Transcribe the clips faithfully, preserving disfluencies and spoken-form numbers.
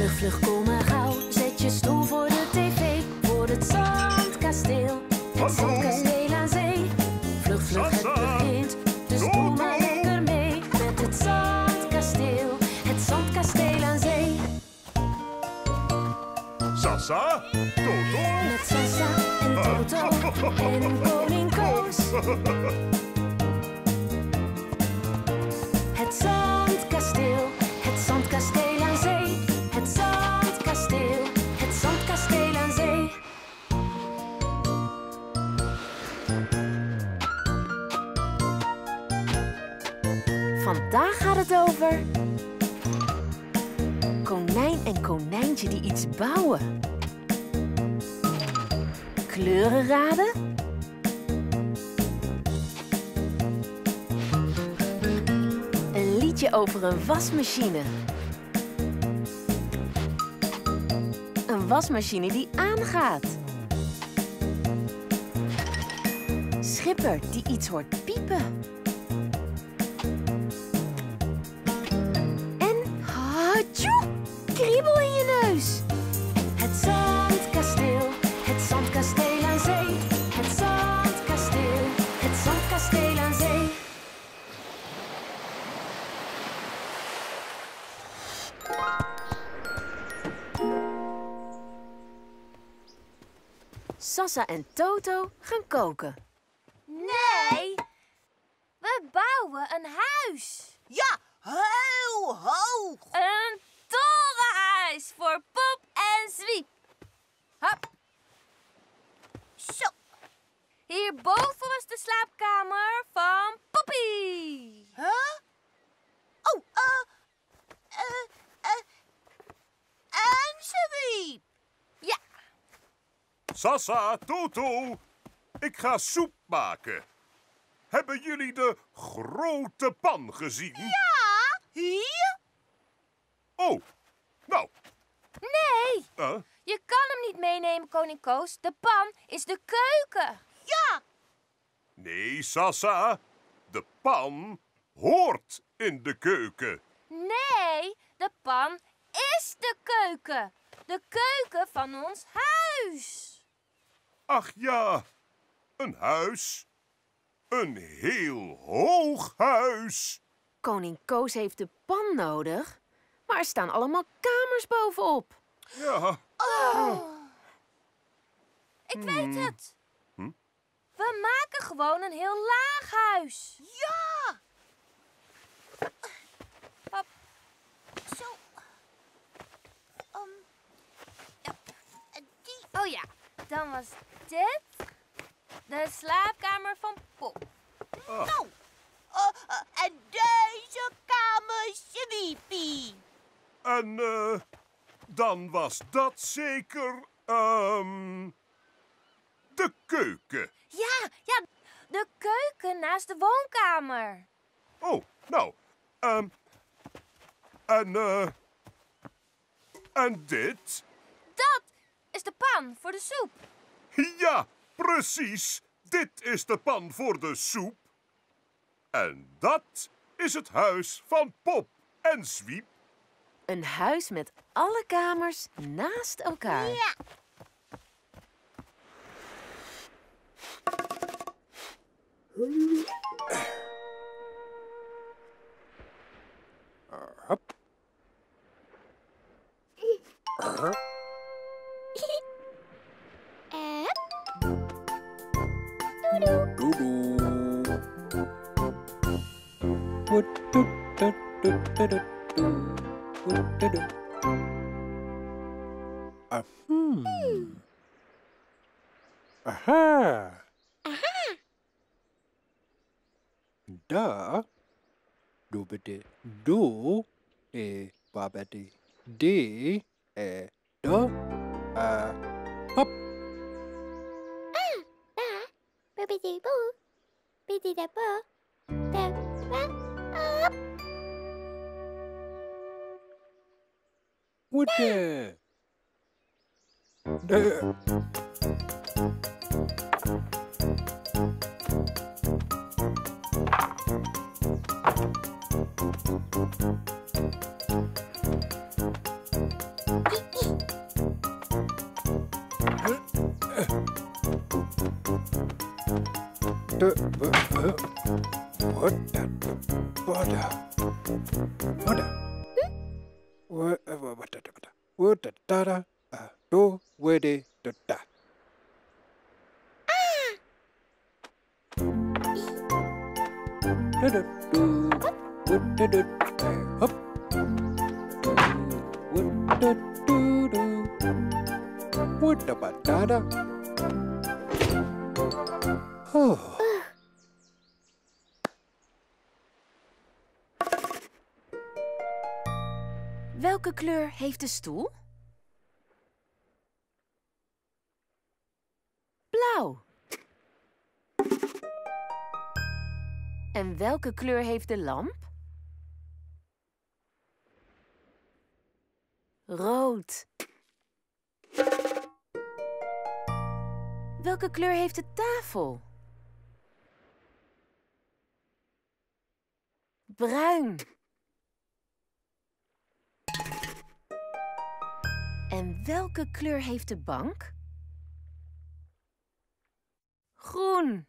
Vlug, vlug, kom maar gauw. Zet je stoel voor de tv. Voor het zandkasteel. Het zandkasteel aan zee. Vlug, vlug, het begint. Dus doe maar lekker mee. Met het zandkasteel. Het zandkasteel aan zee. Sasa, Toto. Met Sasa en Toto en koning Koos. Het zandkasteel, het zandkasteel aan zee. Het zandkasteel, het zandkasteel aan zee. Vandaag gaat het over konijn en konijntje die iets bouwen. Kleuren raden. Een liedje over een wasmachine. Een wasmachine die aangaat. Schipper die iets hoort piepen. En hatsjoe, kriebel in je neus. Het zandkasteel, het zandkasteel aan zee. Het zandkasteel, het zandkasteel aan zee. Sasa en Toto gaan koken. Nee, we bouwen een huis. Ja, heel hoog. Een torenhuis voor Pop en Zwiep. Hop. Zo. Hierboven was de slaapkamer van Poppy. Huh? Oh, eh, eh, eh, en Zwiep. Ja. Sasa, Toto. Ik ga soep maken. Hebben jullie de grote pan gezien? Ja, hier. Oh, nou. Nee, Uh, je kan hem niet meenemen, koning Koos. De pan is de keuken. Ja. nee, Sasa. De pan hoort in de keuken. Nee, de pan is de keuken. De keuken van ons huis. Ach ja, een huis. Een heel hoog huis. Koning Koos heeft de pan nodig, maar er staan allemaal kamers bovenop. Ja. Oh. Ik weet het. Hm? We maken gewoon een heel laag huis. Ja. Pap. Zo. Um, ja, die. Oh ja, dan was dit de slaapkamer van Pop. Ah. Nou. Uh, uh, en deze kamer Zwiepie. En eh, dan was dat zeker ehm de keuken. Ja, ja, de keuken naast de woonkamer. Oh, nou. ehm en eh en dit? Dat is de pan voor de soep. Ja, precies. Dit is de pan voor de soep. En dat is het huis van Pop en Zwiep. Een huis met alle kamers naast elkaar. Ja. Hop. Uh. Doedoe. Wat doet dat doet dat doet. Wat doet dat? Ah, hmm. Aha. Aha. Da. Do bete do. E babete de. E do. A. Hop. Boe-biddy-boe. Biddy-da-boe. Da-ba-op. What the? The. Oh. Welke kleur heeft de stoel? Blauw. En welke kleur heeft de lamp? Rood. Welke kleur heeft de tafel? Bruin. En welke kleur heeft de bank? Groen.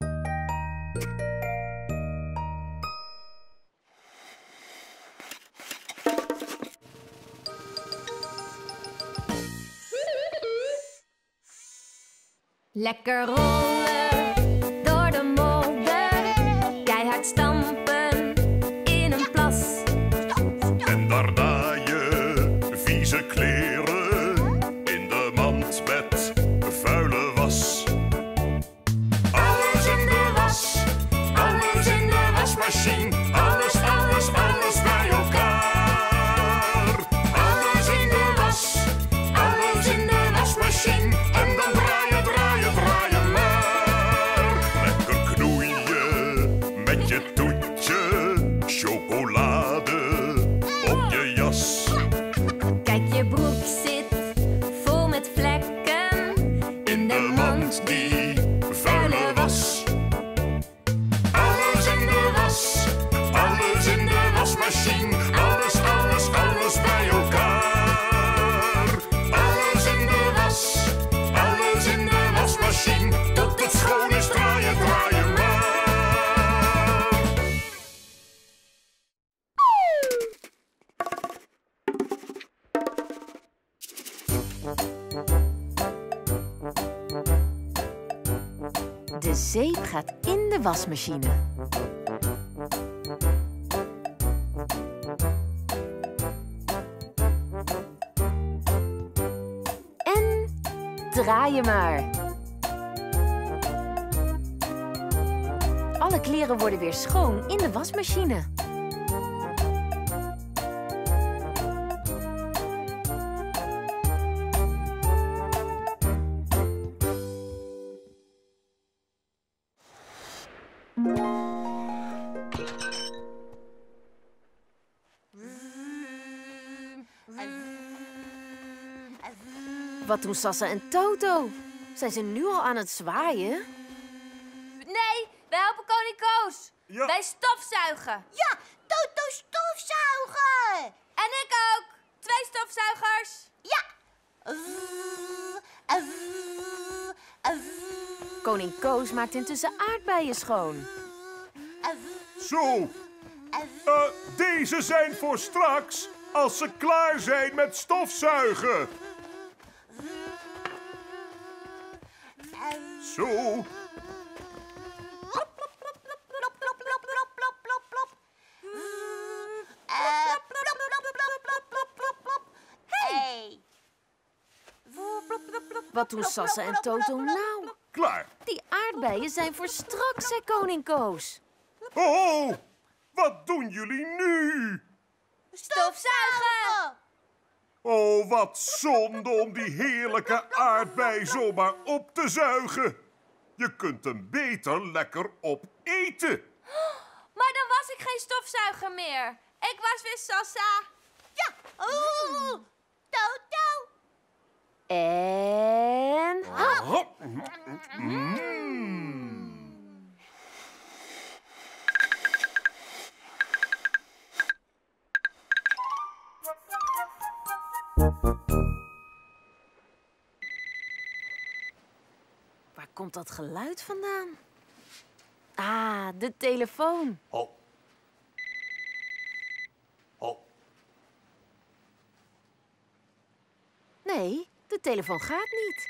Lekker rollen door de modder, keihard stampen in een plas. En daarna je vieze kleren in de mand met vuile was. Alles in de was, alles in de wasmachine. Alles, alles, alles bij elkaar. Alles in de was, alles in de wasmachine. En dan draaien, draaien, draaien maar. Lekker knoeien met je toetje, chocolade op je jas. Kijk, je broek zit vol met vlekken In de mand die vuile was. Alles in de was, alles in de wasmachine. Alles, alles, alles bij elkaar. Alles in de was, alles in de wasmachine. Tot het schoon is, draaien, draaien maar. De zeep gaat in de wasmachine. En draai je maar. Alle kleren worden weer schoon in de wasmachine. Wat doen Sassa en Toto? Zijn ze nu al aan het zwaaien? Nee, wij helpen koning Koos. Ja. Wij stofzuigen. Ja, Toto stofzuigen. En ik ook. Twee stofzuigers. Ja. Avuu, avuu, avuu, Koning Koos maakt intussen aardbeien schoon. avuu, Zo, avuu. eh, deze zijn voor straks als ze klaar zijn met stofzuigen. Zo, Plop, plop, plop, plop, plop, plop, plop, plop, plop, plop, plop. Eh, plop, plop, plop, plop, plop, plop, plop, plop. Hey. Wat doen Sassa en Toto nou? klaar. Die aardbeien zijn voor straks, zei koning Koos. Oh, wat doen jullie nu? Stofzuigen. Oh, wat zonde om die heerlijke aardbei zomaar op te zuigen. Je kunt hem beter lekker opeten. Maar dan was ik geen stofzuiger meer. Ik was weer Sassa. Ja. Oeh. Toto. En... Hop. Waar komt dat geluid vandaan? Ah, de telefoon. Oh. Oh. Nee, de telefoon gaat niet.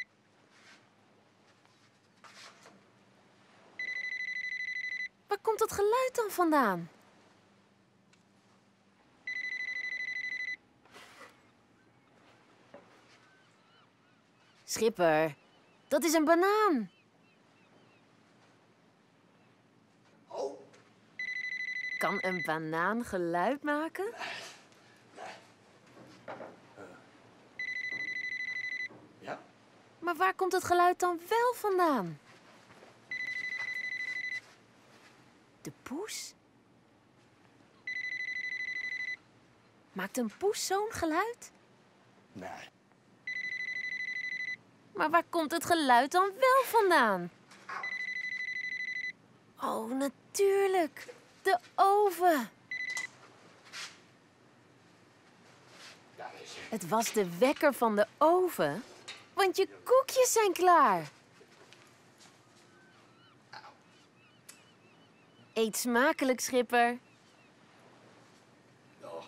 Waar komt dat geluid dan vandaan? Schipper, dat is een banaan. Oh. Kan een banaan geluid maken? Ja? Maar waar komt het geluid dan wel vandaan? De poes? Maakt een poes zo'n geluid? Nee. Maar waar komt het geluid dan wel vandaan? Oh, natuurlijk. De oven. Daar is hij. Het was de wekker van de oven, want je koekjes zijn klaar. Eet smakelijk, Schipper. Oh.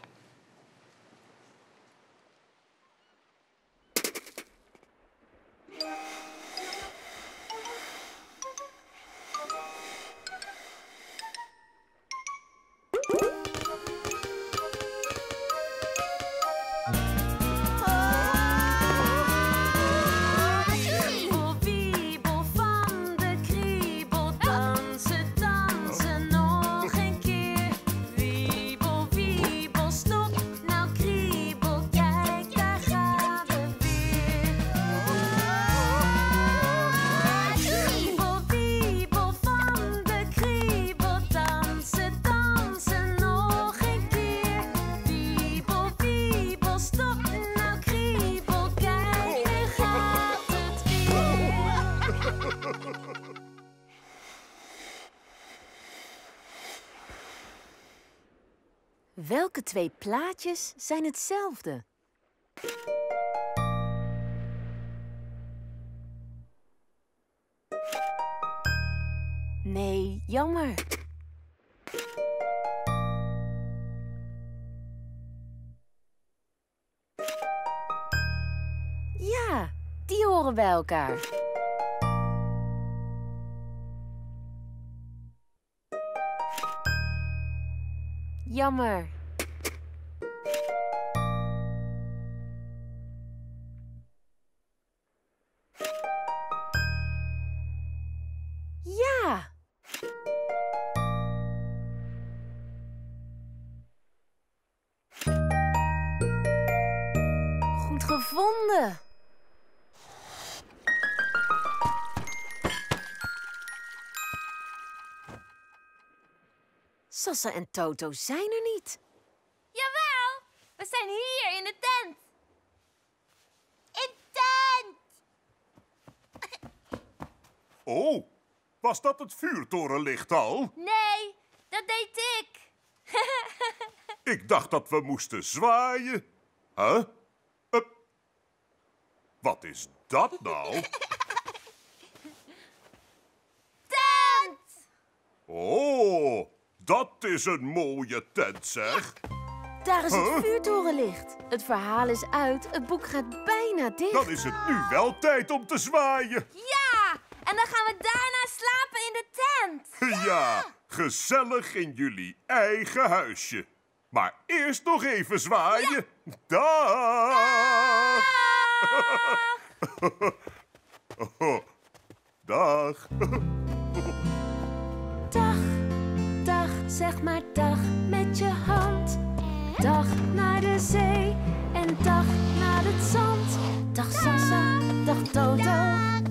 Wiebel, wiebel van de kriebel, dansen, dansen nog een keer. Wiebel, wiebel, stop, nou kriebel, kijk, daar gaan we weer. Wiebel, wiebel van de kriebel, dansen, dansen nog een keer. Wiebel, wiebel, stop, nou kriebel, kijk, daar gaat het weer. Welke twee plaatjes zijn hetzelfde? Nee, jammer. Ja, die horen bij elkaar. Jammer. Ja. Goed gevonden. Sassa en Toto zijn er niet. Jawel, we zijn hier in de tent. In tent! Oh, was dat het vuurtorenlicht al? Nee, dat deed ik. Ik dacht dat we moesten zwaaien. Huh? Uh, wat is dat nou? Tent! Oh, dat is een mooie tent, zeg. Daar is Huh? het vuurtorenlicht. Het verhaal is uit. Het boek gaat bijna dicht. Dan is het nu wel tijd om te zwaaien. Ja, en dan gaan we daarna slapen in de tent. Ja, gezellig in jullie eigen huisje. Maar eerst nog even zwaaien. Dag! Dag! Dag, dag, zeg maar dag met je hand. Dag naar de zee en dag naar het zand. Dag Sassa, dag Toto,